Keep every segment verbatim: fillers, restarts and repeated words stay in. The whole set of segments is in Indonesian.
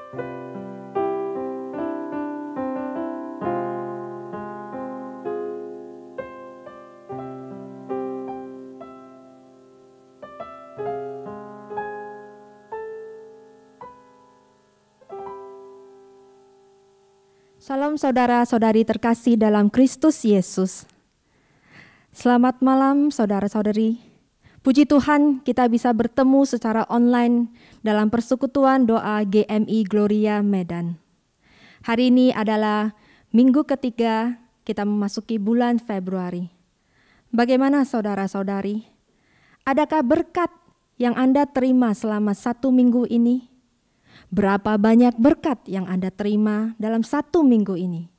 Salam saudara-saudari terkasih dalam Kristus Yesus. Selamat malam saudara-saudari. Puji Tuhan kita bisa bertemu secara online dalam persekutuan doa G M I Gloria Medan. Hari ini adalah minggu ketiga kita memasuki bulan Februari. Bagaimana saudara-saudari? Adakah berkat yang Anda terima selama satu minggu ini? Berapa banyak berkat yang Anda terima dalam satu minggu ini?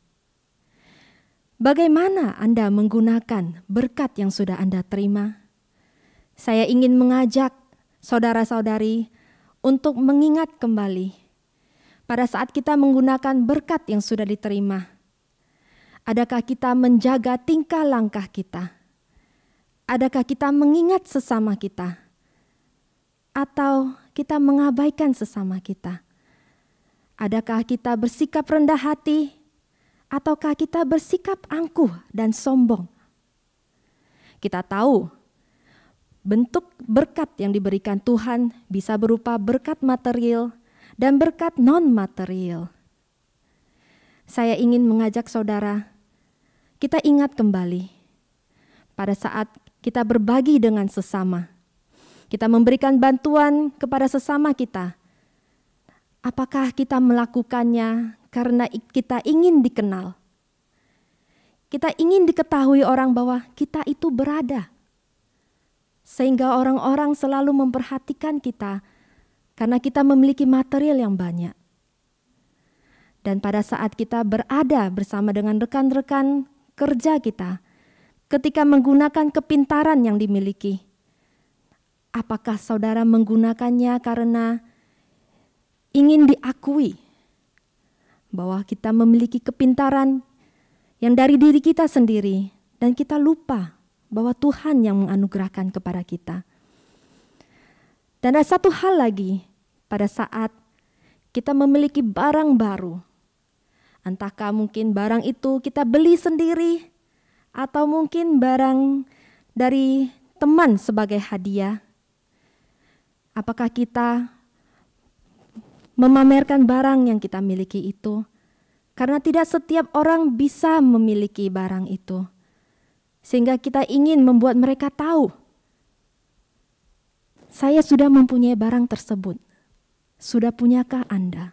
Bagaimana Anda menggunakan berkat yang sudah Anda terima? Saya ingin mengajak saudara-saudari untuk mengingat kembali pada saat kita menggunakan berkat yang sudah diterima. Adakah kita menjaga tingkah langkah kita? Adakah kita mengingat sesama kita? Atau kita mengabaikan sesama kita? Adakah kita bersikap rendah hati? Ataukah kita bersikap angkuh dan sombong? Kita tahu bentuk berkat yang diberikan Tuhan bisa berupa berkat material dan berkat non-material. Saya ingin mengajak saudara, kita ingat kembali pada saat kita berbagi dengan sesama. Kita memberikan bantuan kepada sesama kita. Apakah kita melakukannya karena kita ingin dikenal? Kita ingin diketahui orang bahwa kita itu berada. Sehingga orang-orang selalu memperhatikan kita karena kita memiliki material yang banyak. Dan pada saat kita berada bersama dengan rekan-rekan kerja kita, ketika menggunakan kepintaran yang dimiliki, apakah saudara menggunakannya karena ingin diakui bahwa kita memiliki kepintaran yang dari diri kita sendiri dan kita lupa bahwa Tuhan yang menganugerahkan kepada kita? Dan ada satu hal lagi, pada saat kita memiliki barang baru, entahkah mungkin barang itu kita beli sendiri atau mungkin barang dari teman sebagai hadiah. Apakah kita memamerkan barang yang kita miliki itu? Karena tidak setiap orang bisa memiliki barang itu. Sehingga kita ingin membuat mereka tahu, saya sudah mempunyai barang tersebut. Sudah punyakah Anda?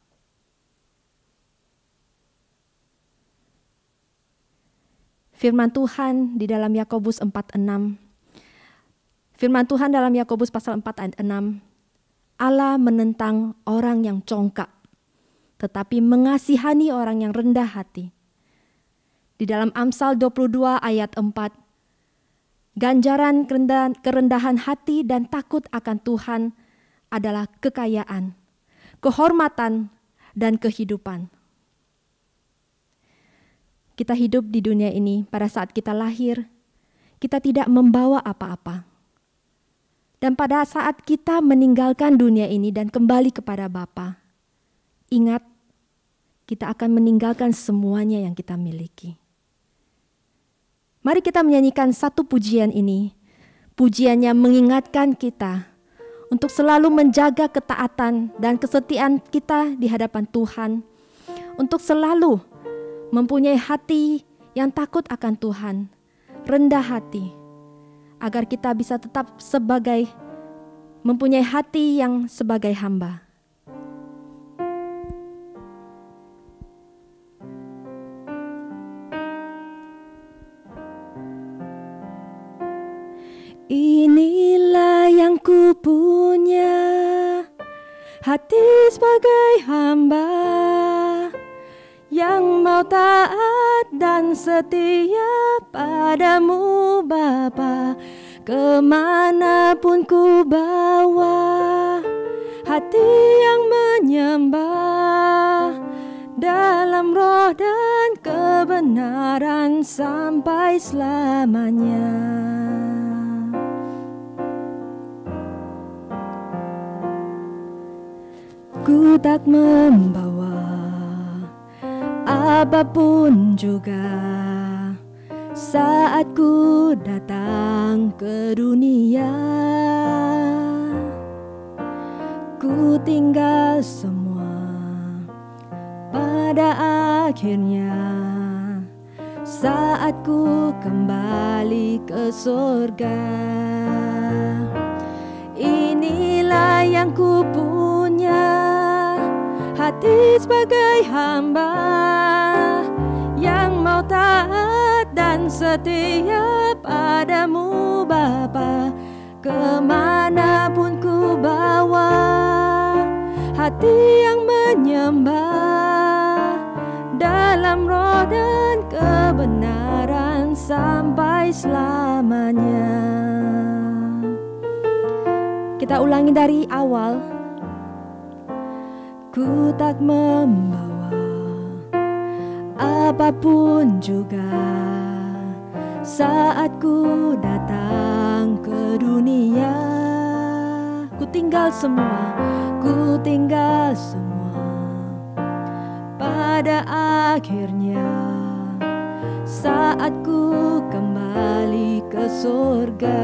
Firman Tuhan di dalam Yakobus empat enam. Firman Tuhan dalam Yakobus pasal empat ayat enam. Allah menentang orang yang congkak, tetapi mengasihani orang yang rendah hati. Di dalam Amsal dua puluh dua ayat empat. Ganjaran kerendahan, kerendahan hati dan takut akan Tuhan adalah kekayaan, kehormatan, dan kehidupan. Kita hidup di dunia ini, pada saat kita lahir, kita tidak membawa apa-apa. Dan pada saat kita meninggalkan dunia ini dan kembali kepada Bapa, ingat, kita akan meninggalkan semuanya yang kita miliki. Mari kita menyanyikan satu pujian ini. Pujiannya mengingatkan kita untuk selalu menjaga ketaatan dan kesetiaan kita di hadapan Tuhan. Untuk selalu mempunyai hati yang takut akan Tuhan, rendah hati, agar kita bisa tetap sebagai mempunyai hati yang sebagai hamba. Inilah yang ku punya, hati sebagai hamba yang mau taat dan setia padamu Bapa. Kemanapun ku bawa, hati yang menyembah dalam roh dan kebenaran sampai selamanya. Ku tak membawa apapun juga saat ku datang ke dunia. Ku tinggal semua pada akhirnya saat ku kembali ke surga. Inilah yang ku punya, hati sebagai hamba yang mau taat dan setia padamu Bapa. Kemanapun ku bawa, hati yang menyembah dalam roh dan kebenaran sampai selamanya. Kita ulangi dari awal. Ku tak membawa apapun juga saat ku datang ke dunia. Ku tinggal semua, ku tinggal semua pada akhirnya saat ku kembali ke surga.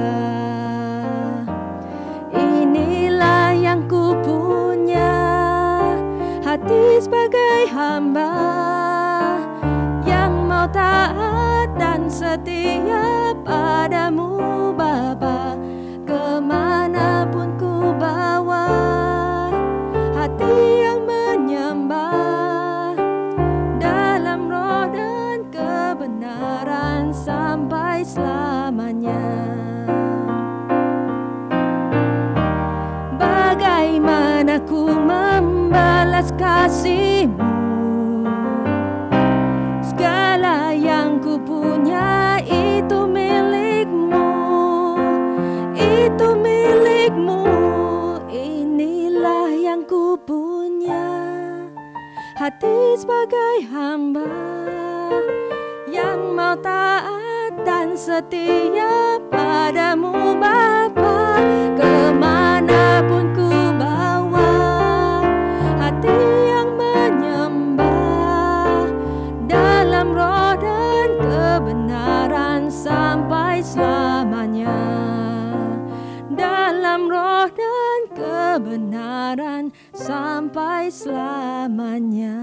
Inilah yang ku punya, hati sebagai hamba yang mau taat dan setia padamu Bapa. Kemanapun ku bawa, hati yang menyembah dalam roh dan kebenaran sampai selamanya. Bagaimana ku membalas kasih-Mu? Segala yang ku punya itu milik-Mu, itu milik-Mu. Inilah yang ku punya, hati sebagai hamba yang mau taat dan setia padamu Bapa. Kemanapun ku bawa, hati yang menyembah dalam roh dan kebenaran sampai selamanya. Dalam roh dan kebenaran sampai selamanya.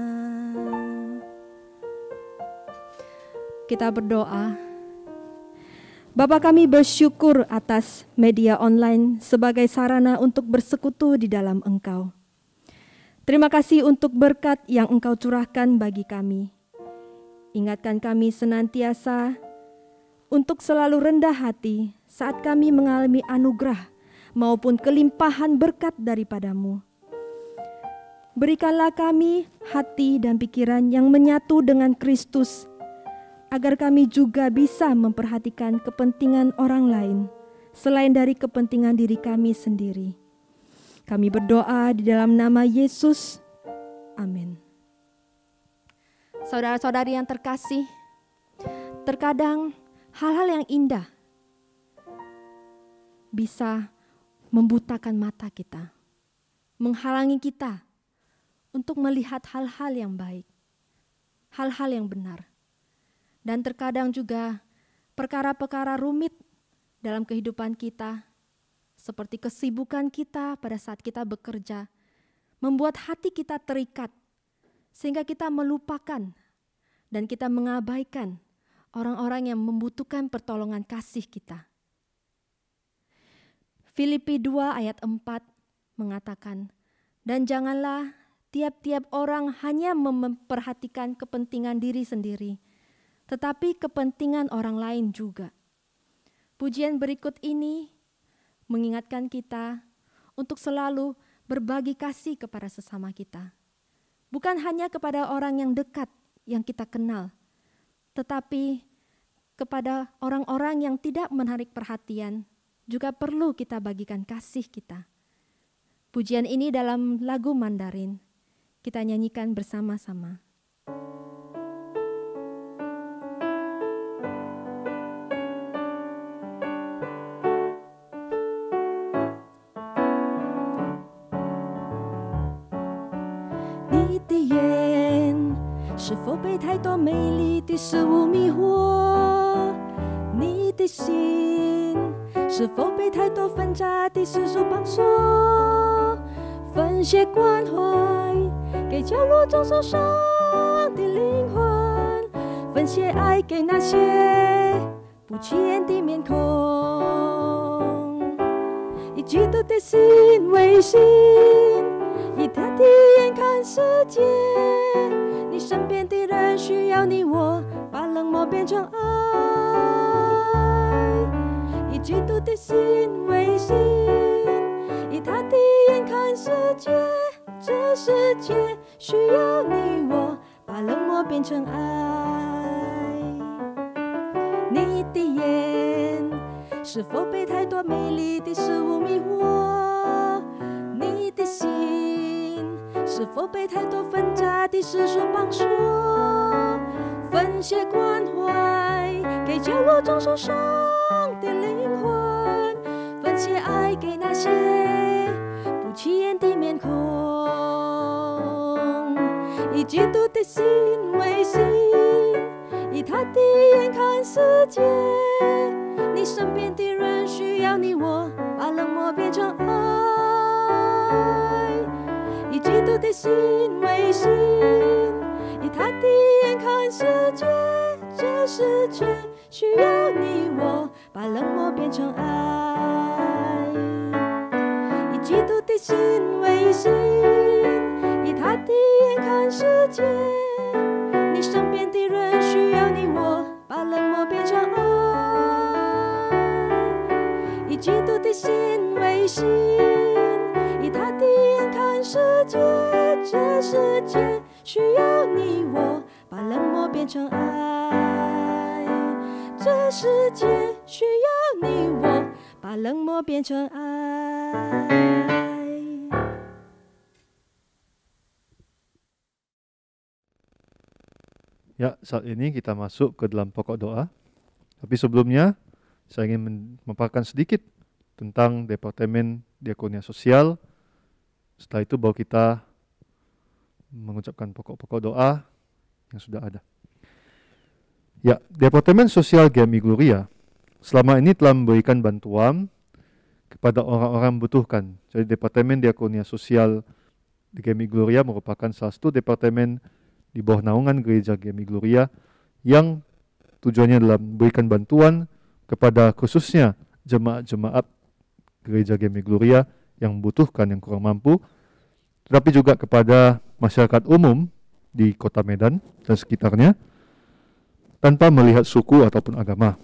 Kita berdoa. Bapa, kami bersyukur atas media online sebagai sarana untuk bersekutu di dalam Engkau. Terima kasih untuk berkat yang Engkau curahkan bagi kami. Ingatkan kami senantiasa untuk selalu rendah hati saat kami mengalami anugerah maupun kelimpahan berkat daripada-Mu. Berikanlah kami hati dan pikiran yang menyatu dengan Kristus, agar kami juga bisa memperhatikan kepentingan orang lain selain dari kepentingan diri kami sendiri. Kami berdoa di dalam nama Yesus. Amin. Saudara-saudari yang terkasih, terkadang hal-hal yang indah bisa membutakan mata kita, menghalangi kita untuk melihat hal-hal yang baik, hal-hal yang benar. Dan terkadang juga perkara-perkara rumit dalam kehidupan kita, seperti kesibukan kita pada saat kita bekerja, membuat hati kita terikat, sehingga kita melupakan dan kita mengabaikan orang-orang yang membutuhkan pertolongan kasih kita. Filipi dua ayat empat mengatakan, dan janganlah tiap-tiap orang hanya memperhatikan kepentingan diri sendiri, tetapi kepentingan orang lain juga. Pujian berikut ini mengingatkan kita untuk selalu berbagi kasih kepada sesama kita. Bukan hanya kepada orang yang dekat yang kita kenal, tetapi kepada orang-orang yang tidak menarik perhatian, juga perlu kita bagikan kasih kita. Pujian ini dalam lagu Mandarin, kita nyanyikan bersama-sama. 的眼是否被太多美丽的事物迷惑？你的心是否被太多纷杂的世俗绑锁？分些关怀给角落中受伤的灵魂，分些爱给那些不起眼的面孔。以基督的心为心，以他的眼看世界。你身边的人需要你我，把冷漠变成爱。以基督的心为心，以他的眼看世界。这世界需要你我，把冷漠变成爱。你的眼是否被太多美丽的事物迷惑？你的心是否被太多纷杂的世俗绑锁？分些关怀给角落中受伤的灵魂，分些爱给那些不起眼的面孔。以基督的心为心，以他的眼看世界。你身边的人需要你我，把冷漠变成爱。以基督的心为心，以他的眼看世界。这世界需要你我，把冷漠变成爱。以基督的心为心，以他的眼看世界。你身边的人需要你我，把冷漠变成爱。以基督的心为心，以他的眼看世界。这世界需要你我，把冷漠变成爱。这世界需要你我，把冷漠变成爱。 Ya, saat ini kita masuk ke dalam pokok doa. Tapi sebelumnya, saya ingin memaparkan sedikit tentang Departemen Diakonia Sosial. Setelah itu baru kita mengucapkan pokok-pokok doa yang sudah ada. Ya, Departemen Sosial G M I Gloria selama ini telah memberikan bantuan kepada orang-orang membutuhkan. Jadi Departemen Diakonia Sosial di G M I Gloria merupakan salah satu departemen di bawah naungan gereja G M I Gloria yang tujuannya adalah memberikan bantuan kepada khususnya jemaat-jemaat gereja G M I Gloria yang membutuhkan, yang kurang mampu, tetapi juga kepada masyarakat umum di Kota Medan dan sekitarnya tanpa melihat suku ataupun agama.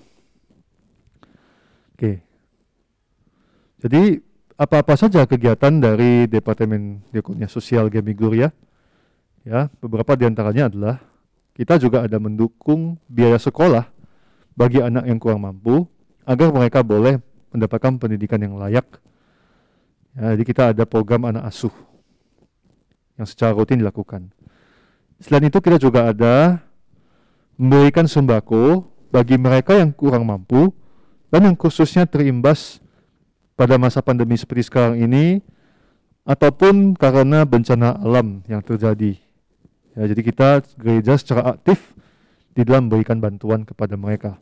Oke. Jadi apa-apa saja kegiatan dari Departemen Diakonia Sosial G M I Gloria? Ya, beberapa di antaranya adalah kita juga ada mendukung biaya sekolah bagi anak yang kurang mampu agar mereka boleh mendapatkan pendidikan yang layak. Ya, jadi kita ada program anak asuh yang secara rutin dilakukan. Selain itu kita juga ada memberikan sembako bagi mereka yang kurang mampu dan yang khususnya terimbas pada masa pandemi seperti sekarang ini ataupun karena bencana alam yang terjadi. Ya, jadi kita gereja secara aktif di dalam memberikan bantuan kepada mereka.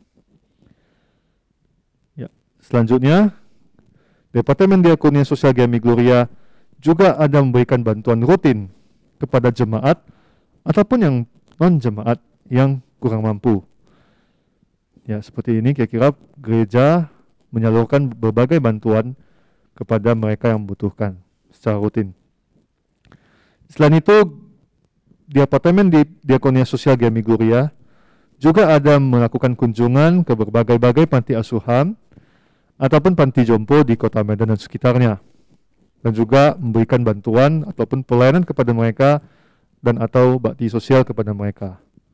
Ya, selanjutnya, Departemen Diakonia Sosial G M I Gloria juga ada memberikan bantuan rutin kepada jemaat ataupun yang non-jemaat yang kurang mampu. Ya, seperti ini kira-kira gereja menyalurkan berbagai bantuan kepada mereka yang membutuhkan secara rutin. Selain itu, Departemen di Diakonia Sosial G M I Gloria juga ada melakukan kunjungan ke berbagai-bagai panti asuhan ataupun panti jompo di Kota Medan dan sekitarnya, dan juga memberikan bantuan ataupun pelayanan kepada mereka dan atau bakti sosial kepada mereka.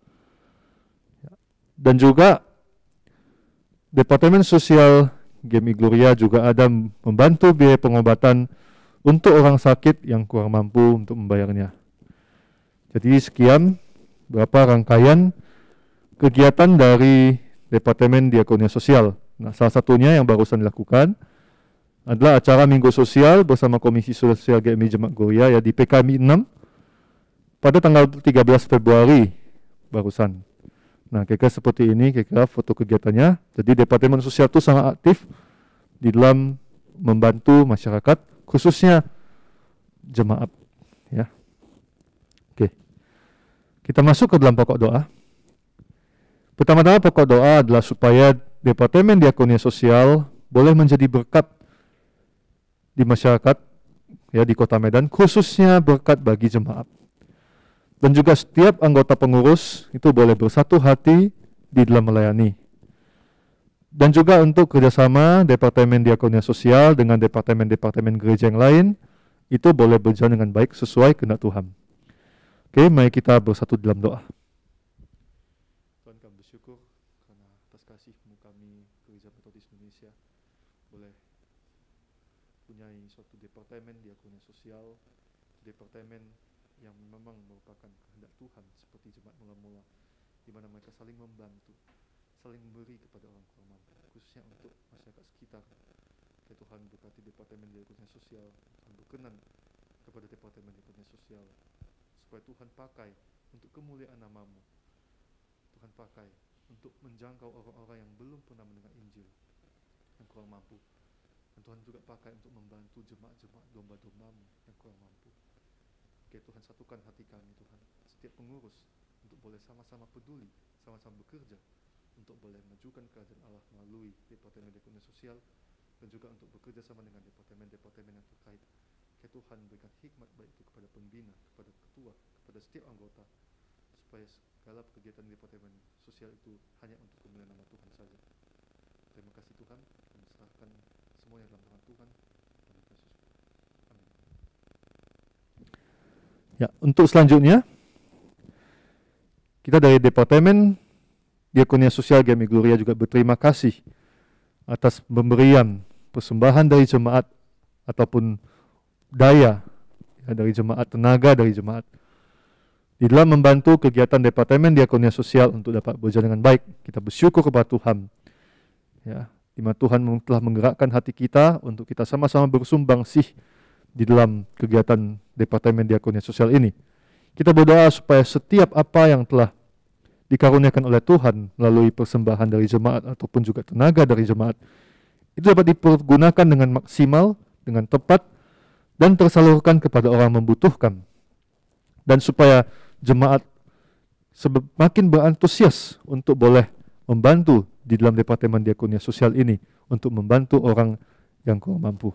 Dan juga Departemen Sosial G M I Gloria juga ada membantu biaya pengobatan untuk orang sakit yang kurang mampu untuk membayarnya. Jadi sekian beberapa rangkaian kegiatan dari Departemen Diakonia Sosial. Nah, salah satunya yang barusan dilakukan adalah acara Minggu Sosial bersama Komisi Sosial G M I Jemaat Gloria ya di P K M I enam pada tanggal tiga belas Februari barusan. Nah, kira-kira seperti ini, kira-kira foto kegiatannya. Jadi Departemen Sosial itu sangat aktif di dalam membantu masyarakat, khususnya jemaat. Ya, oke. Kita masuk ke dalam pokok doa. Pertama-tama pokok doa adalah supaya Departemen Diakonia Sosial boleh menjadi berkat di masyarakat, ya, di Kota Medan, khususnya berkat bagi jemaat. Dan juga setiap anggota pengurus itu boleh bersatu hati di dalam melayani. Dan juga untuk kerjasama Departemen Diakonia Sosial dengan Departemen-Departemen gereja yang lain, itu boleh berjalan dengan baik sesuai kehendak Tuhan. Oke, mari kita bersatu dalam doa. Tuhan, kami bersyukur karena atas kasih-Mu kami Gereja Metodis Indonesia boleh punya suatu Departemen Diakonia Sosial, Departemen yang memang merupakan kehendak Tuhan seperti jemaat mula-mula, di mana mereka saling membantu, saling memberi kepada orang kurang mampu, khususnya untuk masyarakat sekitar. Ya Tuhan, berkati Departemen Diakonia Sosial, Tuhan berkenan kepada Departemen Diakonia Sosial, supaya Tuhan pakai untuk kemuliaan nama-Mu. Tuhan pakai untuk menjangkau orang-orang yang belum pernah mendengar Injil, yang kurang mampu. Dan Tuhan juga pakai untuk membantu jemaat-jemaat domba-domba-Mu yang kurang mampu. Oke Tuhan, satukan hati kami Tuhan, setiap pengurus untuk boleh sama-sama peduli, sama-sama bekerja untuk boleh majukan kerajaan Allah melalui Departemen Diakonia Sosial, dan juga untuk bekerja sama dengan departemen-departemen yang terkait. Oke Tuhan, berikan hikmat baik itu kepada pembina, kepada ketua, kepada setiap anggota, supaya segala kegiatan Departemen Sosial itu hanya untuk kemuliaan nama Tuhan saja. Terima kasih Tuhan, kami serahkan semuanya dalam tangan Tuhan. Ya, untuk selanjutnya kita dari Departemen Diakonia Sosial G M I Gloria juga berterima kasih atas pemberian persembahan dari jemaat ataupun daya, ya, dari jemaat, tenaga dari jemaat di dalam membantu kegiatan Departemen Diakonia Sosial untuk dapat berjalan dengan baik. Kita bersyukur kepada Tuhan, ya, di mana Tuhan telah menggerakkan hati kita untuk kita sama-sama bersumbangsi di dalam kegiatan Departemen Diakonia Sosial ini. Kita berdoa supaya setiap apa yang telah dikaruniakan oleh Tuhan melalui persembahan dari jemaat ataupun juga tenaga dari jemaat itu dapat dipergunakan dengan maksimal, dengan tepat, dan tersalurkan kepada orang membutuhkan. Dan supaya jemaat semakin berantusias untuk boleh membantu di dalam Departemen Diakonia Sosial ini untuk membantu orang yang kurang mampu.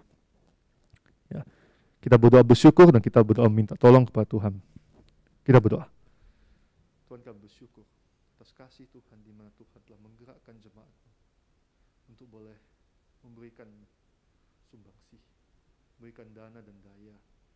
Ya. Kita berdoa bersyukur dan kita berdoa minta tolong kepada Tuhan. Kita berdoa. Tuhan, kami bersyukur atas kasih Tuhan di mana Tuhan telah menggerakkan jemaat untuk boleh memberikan sumbangsih, memberikan dana dan daya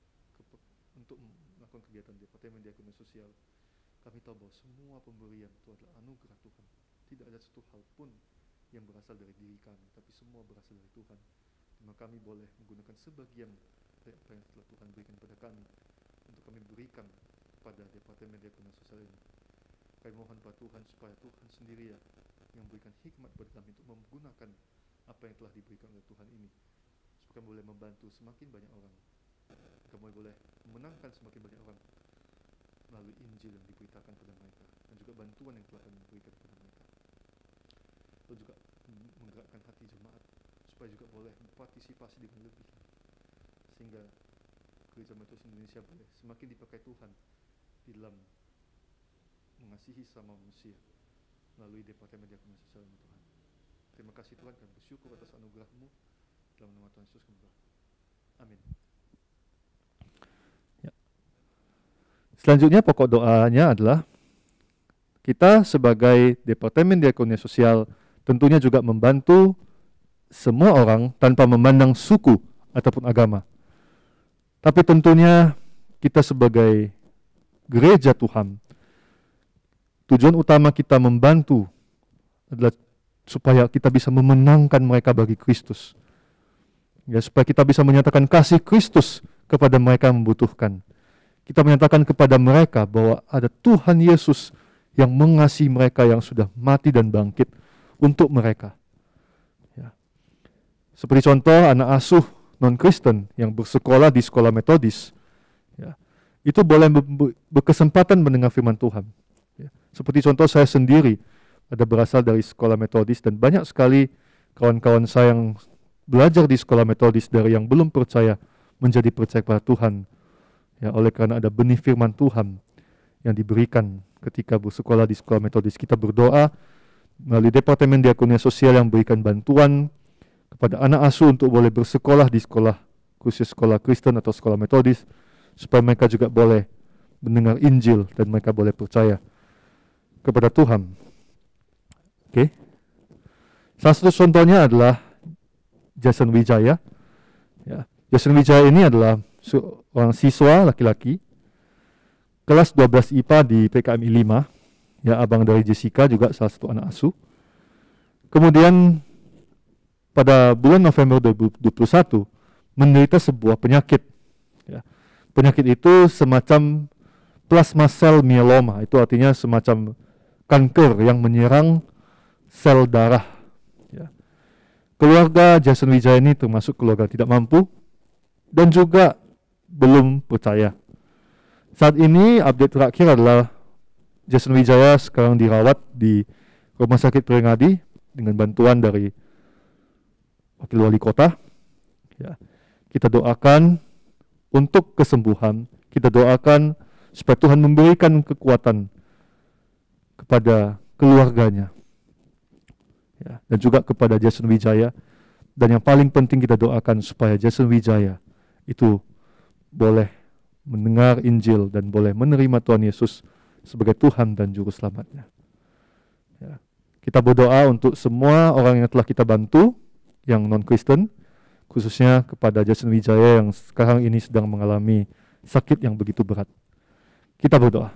untuk melakukan kegiatan Departemen Diakonia Sosial. Kami tahu bahwa semua pemberian itu adalah anugerah Tuhan. Tidak ada satu hal pun yang berasal dari diri kami, tapi semua berasal dari Tuhan. Di mana kami boleh menggunakan sebagian dari apa yang telah Tuhan berikan kepada kami untuk kami berikan kepada Departemen Diakonia Sosial ini. Kami mohon pada Tuhan supaya Tuhan sendiri yang memberikan hikmat kepada kami untuk menggunakan apa yang telah diberikan oleh Tuhan ini, supaya kami boleh membantu semakin banyak orang, kami boleh memenangkan semakin banyak orang melalui Injil yang diberitakan kepada mereka, dan juga bantuan yang telah kami berikan kepada mereka. Lalu juga menggerakkan hati jemaat supaya juga boleh berpartisipasi dengan lebih, sehingga Gereja Metodis Indonesia boleh semakin dipakai Tuhan di dalam mengasihi sama manusia melalui Departemen Diakonia Sosial ini Tuhan. Terima kasih Tuhan, kami bersyukur atas anugerah-Mu dalam nama Tuhan Yesus kami berdoa. Amin. Ya. Selanjutnya pokok doanya adalah kita sebagai Departemen Diakonia Sosial tentunya juga membantu semua orang tanpa memandang suku ataupun agama. Tapi tentunya kita sebagai gereja Tuhan, tujuan utama kita membantu adalah supaya kita bisa memenangkan mereka bagi Kristus. Ya, supaya kita bisa menyatakan kasih Kristus kepada mereka yang membutuhkan. Kita menyatakan kepada mereka bahwa ada Tuhan Yesus yang mengasihi mereka yang sudah mati dan bangkit untuk mereka. Ya. Seperti contoh anak asuh non-Kristen yang bersekolah di sekolah Metodis. Ya. itu boleh berkesempatan mendengar firman Tuhan. Ya. Seperti contoh saya sendiri, ada berasal dari sekolah metodis, dan banyak sekali kawan-kawan saya yang belajar di sekolah metodis dari yang belum percaya menjadi percaya kepada Tuhan. Ya, oleh karena ada benih firman Tuhan yang diberikan ketika bersekolah di sekolah metodis. Kita berdoa melalui Departemen Diakonia Sosial yang berikan bantuan kepada anak asuh untuk boleh bersekolah di sekolah, khusus sekolah Kristen atau sekolah metodis, supaya mereka juga boleh mendengar Injil dan mereka boleh percaya kepada Tuhan. Oke. Okay. Salah satu contohnya adalah Jason Wijaya. Ya. Jason Wijaya ini adalah seorang siswa laki-laki kelas dua belas I P A di P K M I lima. Ya, abang dari Jessica juga salah satu anak asuh. Kemudian pada bulan November dua ribu dua puluh satu menderita sebuah penyakit. Ya. Penyakit itu semacam plasma cell myeloma, itu artinya semacam kanker yang menyerang sel darah. Ya. Keluarga Jason Wijaya ini termasuk keluarga tidak mampu dan juga belum percaya. Saat ini update terakhir adalah Jason Wijaya sekarang dirawat di Rumah Sakit Peringadi dengan bantuan dari Wakil Wali Kota. Ya. Kita doakan untuk kesembuhan, kita doakan supaya Tuhan memberikan kekuatan kepada keluarganya, ya, dan juga kepada Jason Wijaya. Dan yang paling penting kita doakan supaya Jason Wijaya itu boleh mendengar Injil dan boleh menerima Tuhan Yesus sebagai Tuhan dan Juru Selamatnya. Ya. Kita berdoa untuk semua orang yang telah kita bantu, yang non-Kristen, khususnya kepada Jason Wijaya yang sekarang ini sedang mengalami sakit yang begitu berat. Kita berdoa.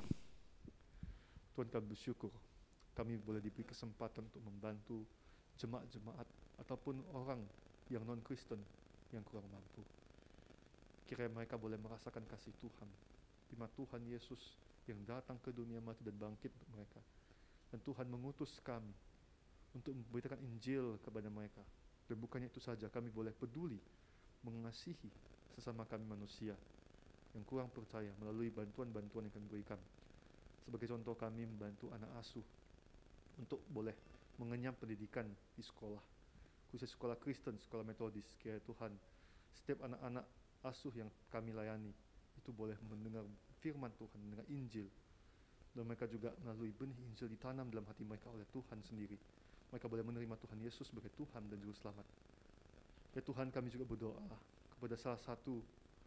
Tuhan, kami bersyukur kami boleh diberi kesempatan untuk membantu jemaat-jemaat ataupun orang yang non-Kristen yang kurang mampu. Kiranya mereka boleh merasakan kasih Tuhan, di mana Tuhan Yesus yang datang ke dunia mati dan bangkit untuk mereka. Dan Tuhan mengutus kami untuk memberitakan Injil kepada mereka. Dan bukannya itu saja, kami boleh peduli mengasihi sesama kami manusia yang kurang percaya melalui bantuan-bantuan yang kami berikan. Sebagai contoh, kami membantu anak asuh untuk boleh mengenyam pendidikan di sekolah, khusus sekolah Kristen, sekolah metodis. Kiranya Tuhan, setiap anak-anak asuh yang kami layani itu boleh mendengar firman Tuhan, mendengar Injil, dan mereka juga melalui benih Injil ditanam dalam hati mereka oleh Tuhan sendiri. Mereka boleh menerima Tuhan Yesus sebagai Tuhan dan Juru Selamat. Ya Tuhan, kami juga berdoa kepada salah satu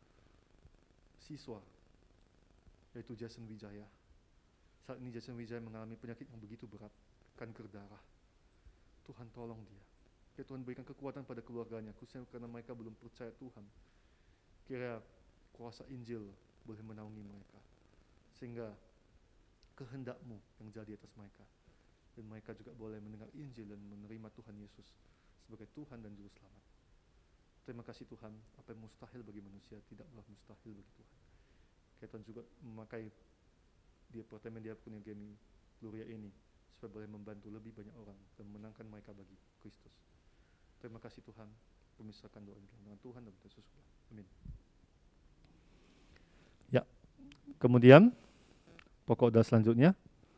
siswa, yaitu Jason Wijaya. Saat ini Jason Wijaya mengalami penyakit yang begitu berat, kanker darah. Tuhan, tolong dia. Ya Tuhan, berikan kekuatan pada keluarganya, khususnya karena mereka belum percaya Tuhan. Kira kuasa Injil boleh menaungi mereka, sehingga kehendak-Mu yang jadi atas mereka, dan mereka juga boleh mendengar Injil dan menerima Tuhan Yesus sebagai Tuhan dan Juru Selamat. Terima kasih Tuhan, apa yang mustahil bagi manusia tidaklah mustahil bagi Tuhan. Tuhan juga memakai Departemen Diakonia Gloria ini supaya boleh membantu lebih banyak orang dan memenangkan mereka bagi Kristus. Terima kasih Tuhan, pemisahkan doa dengan Tuhan dan Yesus. Amin. Ya, kemudian pokok doa selanjutnya,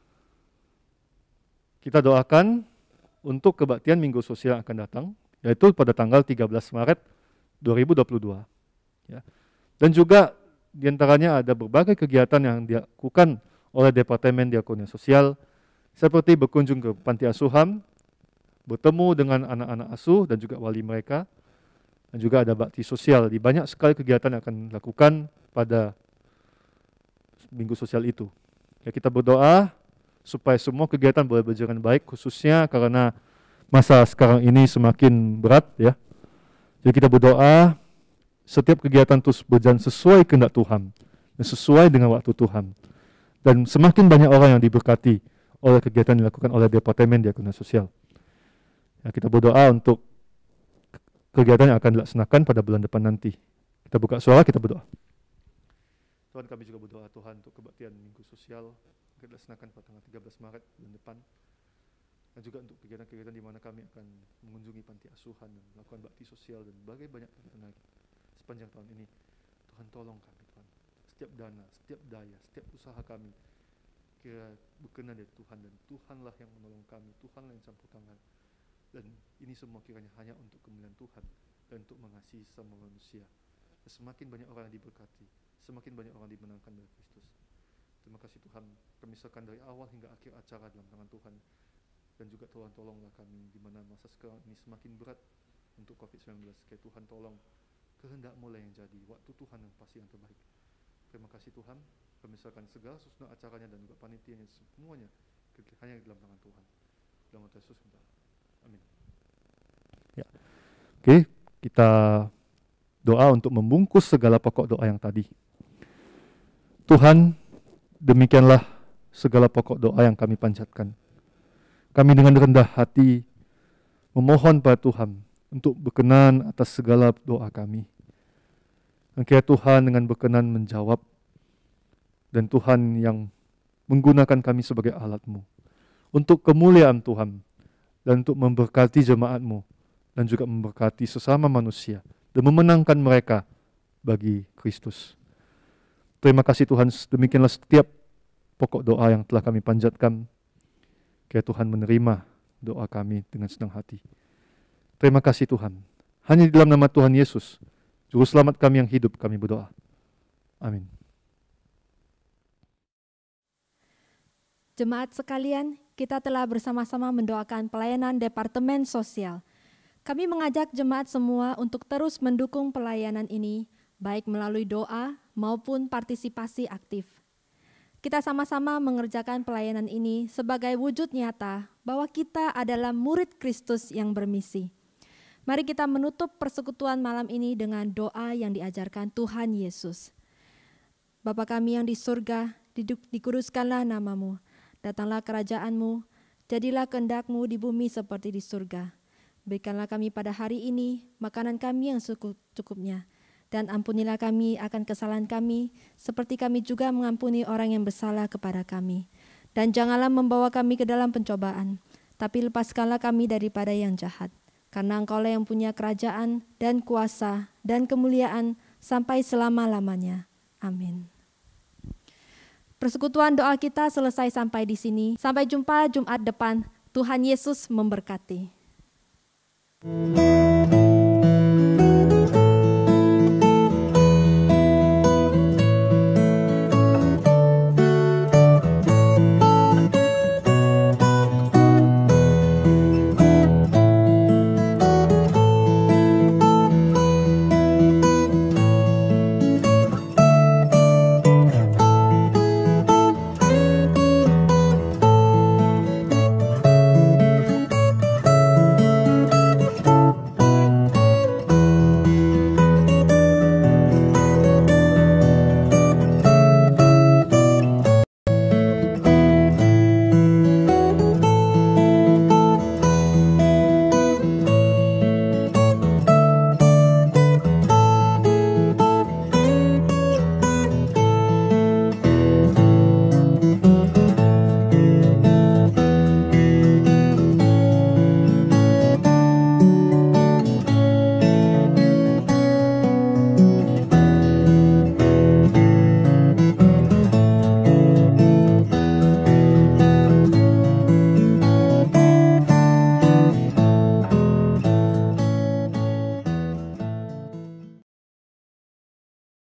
kita doakan untuk kebaktian Minggu Sosial yang akan datang, yaitu pada tanggal tiga belas Maret dua ribu dua puluh dua. Ya. Dan juga diantaranya ada berbagai kegiatan yang dilakukan oleh Departemen Diakonia Sosial, seperti berkunjung ke panti asuhan, bertemu dengan anak-anak asuh dan juga wali mereka, dan juga ada bakti sosial. Di banyak sekali kegiatan yang akan dilakukan pada Minggu Sosial itu. Ya, kita berdoa supaya semua kegiatan boleh berjalan baik, khususnya karena masa sekarang ini semakin berat, ya. Jadi kita berdoa setiap kegiatan terus berjalan sesuai kehendak Tuhan dan sesuai dengan waktu Tuhan. Dan semakin banyak orang yang diberkati oleh kegiatan yang dilakukan oleh Departemen Diakonia Sosial. Ya, kita berdoa untuk kegiatan yang akan dilaksanakan pada bulan depan nanti. Kita buka suara, kita berdoa. Tuhan, kami juga berdoa Tuhan untuk kebaktian Minggu Sosial yang dilaksanakan pada tanggal tiga belas Maret bulan depan. Dan juga untuk kegiatan-kegiatan di mana kami akan mengunjungi panti asuhan dan melakukan bakti sosial dan berbagai banyak kegiatan lagi sepanjang tahun ini. Tuhan, tolong kami Tuhan. Setiap setiap dana, setiap daya, setiap usaha kami kira berkenan dari Tuhan, dan Tuhanlah yang menolong kami, Tuhanlah yang campur tangan. Dan ini semua kiranya hanya untuk kemuliaan Tuhan dan untuk mengasihi sama manusia. Dan semakin banyak orang yang diberkati, semakin banyak orang dimenangkan dari Kristus. Terima kasih Tuhan, kami serahkan dari awal hingga akhir acara dalam tangan Tuhan. Dan juga tolong-tolonglah kami di mana masa sekarang ini semakin berat untuk covid sembilan belas. Kayak Tuhan tolong, kehendak-Mu lah yang jadi, waktu Tuhan yang pasti yang terbaik. Terima kasih Tuhan, kami serahkan segala susunan acaranya dan juga panitianya semuanya hanya dalam tangan Tuhan. Dalam nama Yesus, amin. Ya. Oke, kita doa untuk membungkus segala pokok doa yang tadi. Tuhan, demikianlah segala pokok doa yang kami panjatkan. Kami dengan rendah hati memohon pada Tuhan untuk berkenan atas segala doa kami. Kiranya Tuhan dengan berkenan menjawab, dan Tuhan yang menggunakan kami sebagai alat-Mu untuk kemuliaan Tuhan dan untuk memberkati jemaat-Mu dan juga memberkati sesama manusia dan memenangkan mereka bagi Kristus. Terima kasih Tuhan, demikianlah setiap pokok doa yang telah kami panjatkan. Kiranya Tuhan menerima doa kami dengan senang hati. Terima kasih Tuhan. Hanya di dalam nama Tuhan Yesus, Juru Selamat kami yang hidup, kami berdoa. Amin. Jemaat sekalian, kita telah bersama-sama mendoakan pelayanan Departemen Sosial. Kami mengajak jemaat semua untuk terus mendukung pelayanan ini, baik melalui doa maupun partisipasi aktif. Kita sama-sama mengerjakan pelayanan ini sebagai wujud nyata bahwa kita adalah murid Kristus yang bermisi. Mari kita menutup persekutuan malam ini dengan doa yang diajarkan Tuhan Yesus. Bapa kami yang di surga, dikuduskanlah nama-Mu. Datanglah kerajaan-Mu, jadilah kehendak-Mu di bumi seperti di surga. Berikanlah kami pada hari ini makanan kami yang secukupnya. Dan ampunilah kami akan kesalahan kami, seperti kami juga mengampuni orang yang bersalah kepada kami. Dan janganlah membawa kami ke dalam pencobaan, tapi lepaskanlah kami daripada yang jahat. Karena Engkaulah yang punya kerajaan dan kuasa dan kemuliaan sampai selama-lamanya. Amin. Persekutuan doa kita selesai sampai di sini. Sampai jumpa Jumat depan. Tuhan Yesus memberkati.